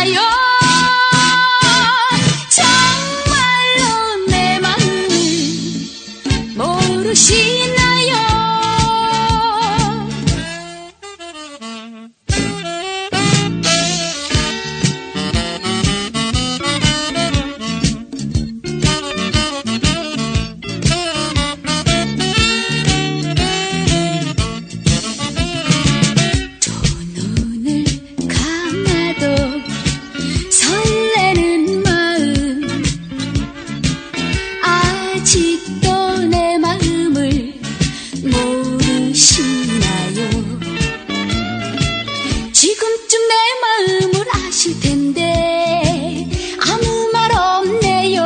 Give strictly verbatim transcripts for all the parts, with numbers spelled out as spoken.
아시나요? 정말로 내 마음을 모르시나요? 아직도 내 마음을 모르시나요? 지금쯤 내 마음을 아실 텐데 아무 말 없네요.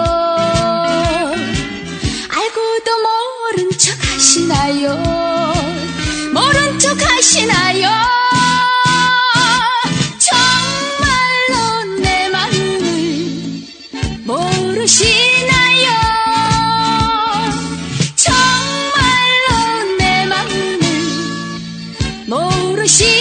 알고도 모른 척 하시나요? 모른 척 하시나요? 정말로 내 마음을 모르시나요? 정말로 내 마음을 모르시